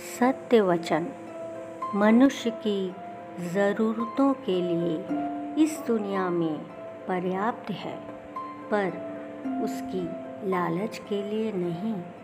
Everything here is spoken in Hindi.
सत्य वचन मनुष्य की ज़रूरतों के लिए इस दुनिया में पर्याप्त है, पर उसकी लालच के लिए नहीं।